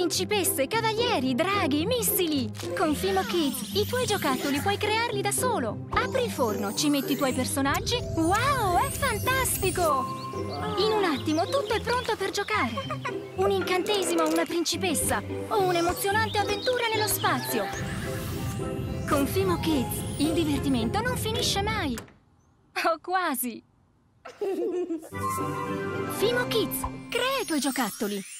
Principesse, cavalieri, draghi, missili! Con Fimo Kids i tuoi giocattoli puoi crearli da solo. Apri il forno, ci metti i tuoi personaggi. Wow, è fantastico! In un attimo tutto è pronto per giocare. Un incantesimo a una principessa o un'emozionante avventura nello spazio. Con Fimo Kids il divertimento non finisce mai. O quasi. Fimo Kids, crea i tuoi giocattoli.